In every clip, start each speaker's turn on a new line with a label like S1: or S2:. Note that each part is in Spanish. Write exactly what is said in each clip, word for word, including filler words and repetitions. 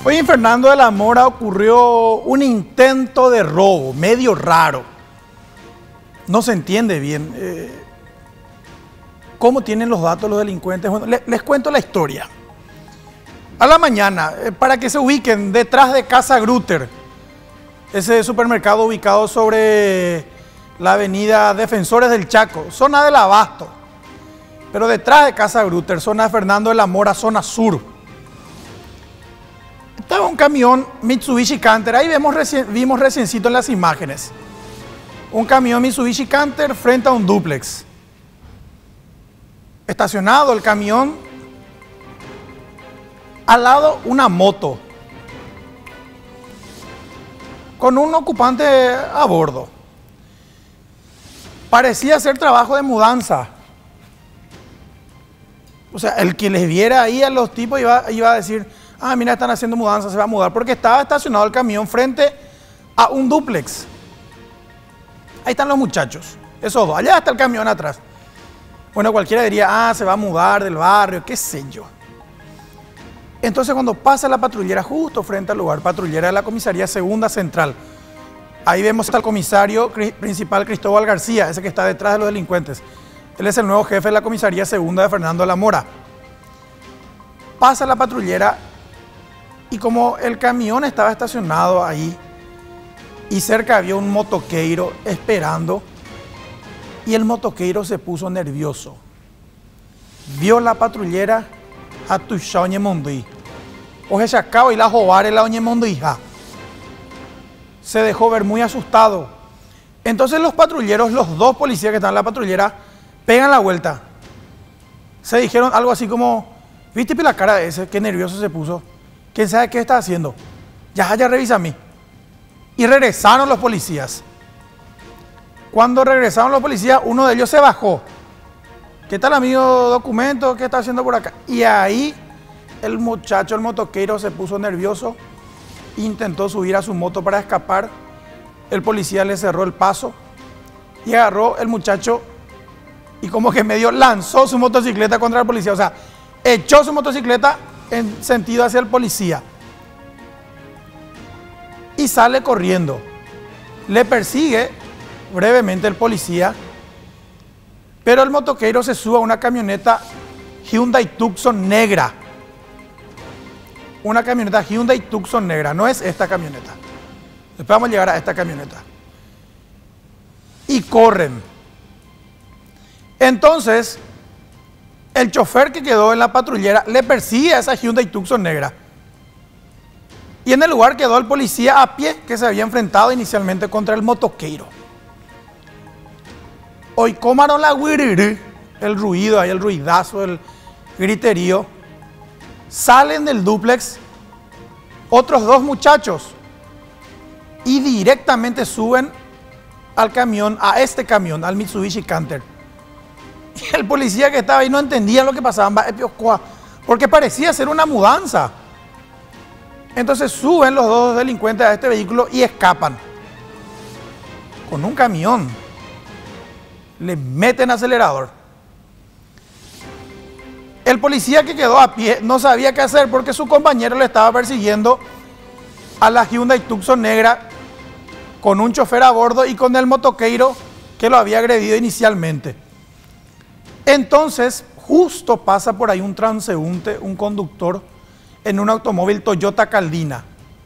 S1: Hoy en Fernando de la Mora ocurrió un intento de robo, medio raro. No se entiende bien eh, cómo tienen los datos los delincuentes. Bueno, les, les cuento la historia. A la mañana, eh, para que se ubiquen, detrás de Casa Grutter, ese supermercado ubicado sobre la avenida Defensores del Chaco, zona del Abasto, pero detrás de Casa Grutter, zona de Fernando de la Mora, zona sur. Estaba un camión Mitsubishi Canter, ahí vemos recién, vimos reciencito en las imágenes. Un camión Mitsubishi Canter frente a un dúplex. Estacionado el camión, al lado una moto, con un ocupante a bordo. Parecía ser trabajo de mudanza. O sea, el que les viera ahí a los tipos iba, iba a decir, ah, mira, están haciendo mudanza, se va a mudar, porque estaba estacionado el camión frente a un dúplex. Ahí están los muchachos, esos dos, allá está el camión atrás. Bueno, cualquiera diría, ah, se va a mudar del barrio, qué sé yo. Entonces cuando pasa la patrullera justo frente al lugar, patrullera de la comisaría segunda central, ahí vemos al comisario principal Cristóbal García, ese que está detrás de los delincuentes. Él es el nuevo jefe de la comisaría segunda de Fernando de la Mora. Pasa la patrullera y como el camión estaba estacionado ahí y cerca había un motoqueiro esperando, y el motoqueiro se puso nervioso. Vio la patrullera a tuxa oñemondi. O se sacaba y la jovare la oñemondija. Se dejó ver muy asustado. Entonces los patrulleros, los dos policías que están en la patrullera, pegan la vuelta. Se dijeron algo así como, ¿viste la cara de ese? Qué nervioso se puso. ¿Quién sabe qué está haciendo? Ya, ya revisa a mí. Y regresaron los policías. Cuando regresaron los policías, uno de ellos se bajó. ¿Qué tal, amigo documento? ¿Qué está haciendo por acá? Y ahí el muchacho, el motoqueiro, se puso nervioso. Intentó subir a su moto para escapar. El policía le cerró el paso y agarró el muchacho y como que medio lanzó su motocicleta contra el policía. O sea, echó su motocicleta en sentido hacia el policía. Y sale corriendo. Le persigue brevemente el policía, pero el motoqueiro se sube a una camioneta Hyundai Tucson negra. Una camioneta Hyundai Tucson negra, no es esta camioneta. Después vamos a llegar a esta camioneta. Y corren. Entonces, el chofer que quedó en la patrullera le persigue a esa Hyundai Tucson negra. Y en el lugar quedó el policía a pie que se había enfrentado inicialmente contra el motoqueiro. Hoy comaron la guiriri, el ruido, ahí el ruidazo, el griterío. Salen del dúplex otros dos muchachos y directamente suben al camión, a este camión, al Mitsubishi Canter. Y el policía que estaba ahí no entendía lo que pasaba, porque parecía ser una mudanza. Entonces suben los dos delincuentes a este vehículo y escapan. Con un camión. Le meten acelerador. El policía que quedó a pie no sabía qué hacer porque su compañero le estaba persiguiendo a la Hyundai Tucson negra con un chofer a bordo y con el motoqueiro que lo había agredido inicialmente. Entonces, justo pasa por ahí un transeúnte, un conductor, en un automóvil Toyota Caldina.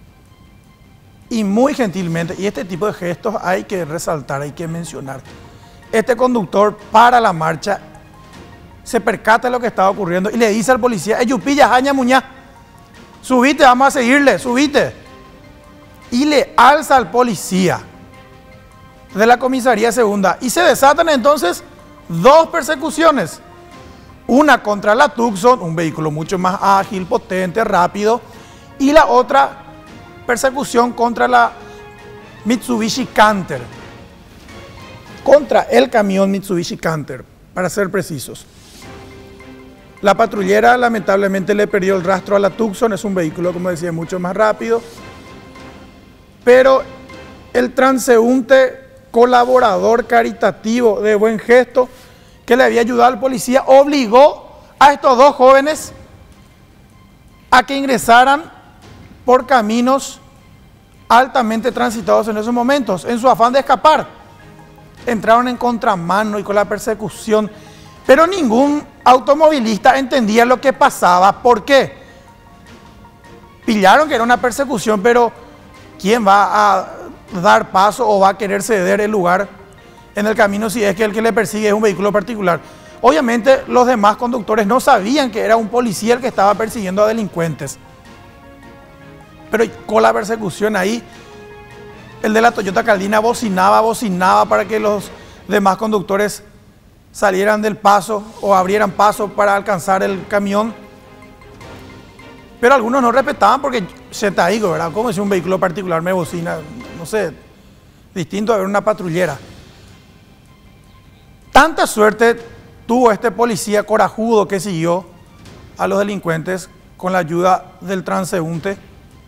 S1: Y muy gentilmente, y este tipo de gestos hay que resaltar, hay que mencionar. Este conductor para la marcha, se percata de lo que estaba ocurriendo y le dice al policía, Eyupilla, Jaña Muñá, subite, vamos a seguirle, subite. Y le alza al policía de la comisaría segunda. Y se desatan entonces dos persecuciones. Una contra la Tucson, un vehículo mucho más ágil, potente, rápido. Y la otra persecución contra la Mitsubishi Canter. Contra el camión Mitsubishi Canter, para ser precisos. La patrullera lamentablemente le perdió el rastro a la Tucson, es un vehículo, como decía, mucho más rápido. Pero el transeúnte colaborador caritativo de buen gesto que le había ayudado al policía obligó a estos dos jóvenes a que ingresaran por caminos altamente transitados en esos momentos. En su afán de escapar, entraron en contramano y con la persecución, pero ningún automovilista entendía lo que pasaba. ¿Por qué? Pillaron que era una persecución, pero ¿quién va a dar paso o va a querer ceder el lugar en el camino si es que el que le persigue es un vehículo particular? Obviamente los demás conductores no sabían que era un policía el que estaba persiguiendo a delincuentes. Pero con la persecución ahí, el de la Toyota Caldina bocinaba, bocinaba para que los demás conductores salieran del paso o abrieran paso para alcanzar el camión. Pero algunos no respetaban porque se te digo, ¿verdad? Como si un vehículo particular me bocina, no sé, distinto a ver una patrullera. Tanta suerte tuvo este policía corajudo que siguió a los delincuentes con la ayuda del transeúnte,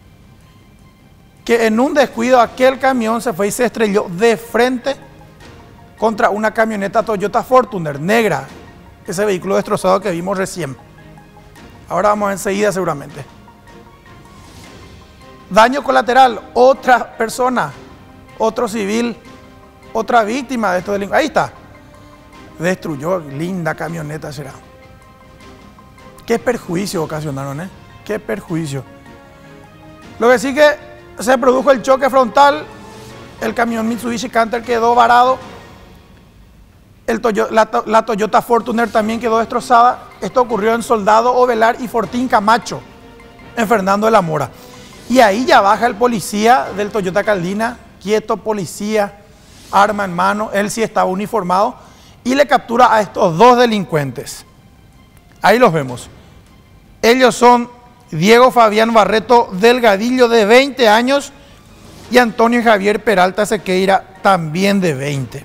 S1: que en un descuido aquel camión se fue y se estrelló de frente contra una camioneta Toyota Fortuner negra, ese vehículo destrozado que vimos recién. Ahora vamos enseguida seguramente. Daño colateral, otra persona, otro civil, otra víctima de estos delincuentes. Ahí está. Destruyó, linda camioneta será. Qué perjuicio ocasionaron, ¿eh? Qué perjuicio. Lo que sí que se produjo el choque frontal, el camión Mitsubishi Canter quedó varado, el Toyota, la, la Toyota Fortuner también quedó destrozada. Esto ocurrió en Soldado Ovelar y Fortín Camacho, en Fernando de la Mora. Y ahí ya baja el policía del Toyota Caldina, quieto policía, arma en mano, él sí estaba uniformado, y le captura a estos dos delincuentes. Ahí los vemos. Ellos son Diego Fabián Barreto Delgadillo, de veinte años, y Antonio Javier Peralta Sequeira, también de veinte.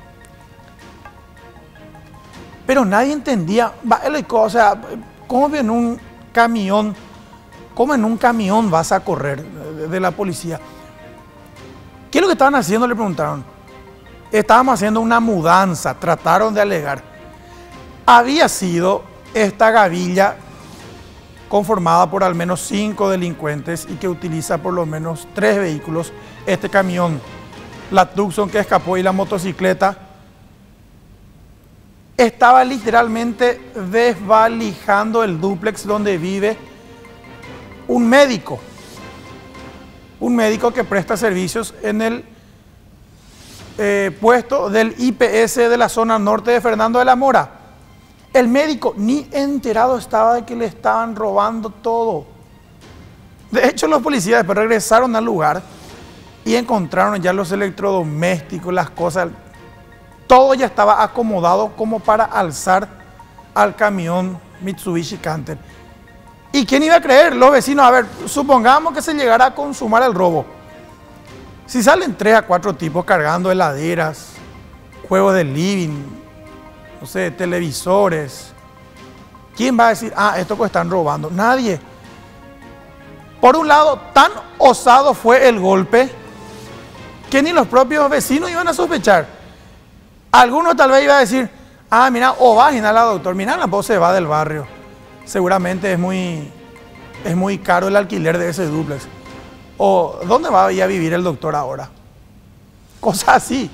S1: Pero nadie entendía, o sea, ¿cómo en un camión, cómo en un camión vas a correr de, de la policía? ¿Qué es lo que estaban haciendo? Le preguntaron. Estábamos haciendo una mudanza, trataron de alegar. Había sido esta gavilla conformada por al menos cinco delincuentes y que utiliza por lo menos tres vehículos. Este camión, la Tucson que escapó y la motocicleta, estaba literalmente desvalijando el dúplex donde vive un médico. Un médico que presta servicios en el eh, puesto del I P S de la zona norte de Fernando de la Mora. El médico ni enterado estaba de que le estaban robando todo. De hecho, los policías después regresaron al lugar y encontraron ya los electrodomésticos, las cosas. Todo ya estaba acomodado como para alzar al camión Mitsubishi Canter. ¿Y quién iba a creer? Los vecinos. A ver, supongamos que se llegara a consumar el robo. Si salen tres a cuatro tipos cargando heladeras, juegos de living, no sé, televisores, ¿quién va a decir, ah, esto que están robando? Nadie. Por un lado, tan osado fue el golpe que ni los propios vecinos iban a sospechar. Algunos tal vez iban a decir, ah, mira, o va a la doctor, mira, la voz se va del barrio. Seguramente es muy, es muy caro el alquiler de ese dúplex. O, ¿dónde va a ir a vivir el doctor ahora? Cosas así.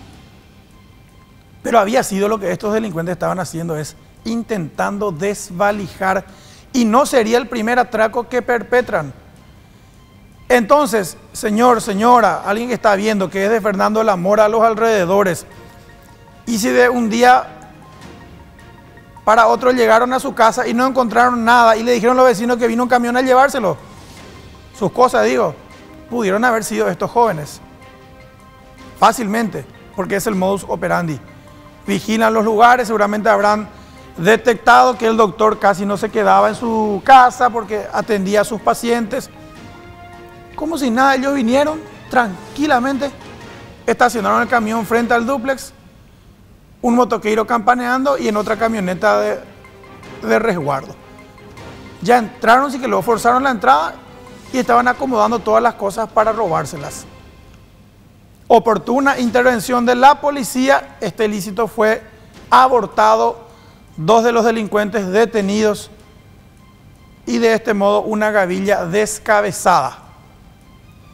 S1: Pero había sido lo que estos delincuentes estaban haciendo, es intentando desvalijar. Y no sería el primer atraco que perpetran. Entonces, señor, señora, alguien que está viendo que es de Fernando de la Mora a los alrededores, y si de un día para otro llegaron a su casa y no encontraron nada y le dijeron a los vecinos que vino un camión a llevárselo, sus cosas, digo, pudieron haber sido estos jóvenes. Fácilmente, porque es el modus operandi. Vigilan los lugares, seguramente habrán detectado que el doctor casi no se quedaba en su casa porque atendía a sus pacientes. Como si nada, ellos vinieron tranquilamente, estacionaron el camión frente al dúplex, un motoqueiro campaneando y en otra camioneta de, de resguardo. Ya entraron, sí que luego forzaron la entrada y estaban acomodando todas las cosas para robárselas. Oportuna intervención de la policía, este ilícito fue abortado, dos de los delincuentes detenidos y de este modo una gavilla descabezada.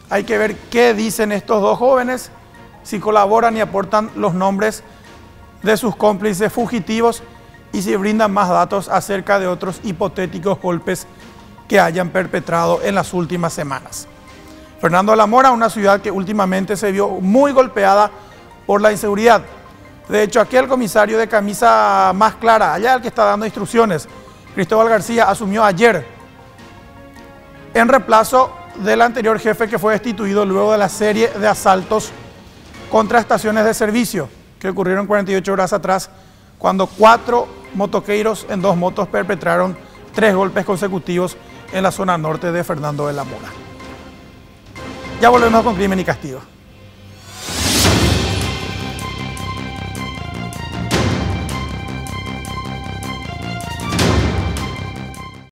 S1: Hay que ver qué dicen estos dos jóvenes, si colaboran y aportan los nombres de sus cómplices fugitivos y si brindan más datos acerca de otros hipotéticos golpes que hayan perpetrado en las últimas semanas. Fernando de la Mora, una ciudad que últimamente se vio muy golpeada por la inseguridad. De hecho, aquí el comisario de camisa más clara, allá el que está dando instrucciones, Cristóbal García, asumió ayer en reemplazo del anterior jefe que fue destituido luego de la serie de asaltos contra estaciones de servicio que ocurrieron cuarenta y ocho horas atrás, cuando cuatro motoqueiros en dos motos perpetraron tres golpes consecutivos en la zona norte de Fernando de la Mora. Ya volvemos con Crimen y Castigo.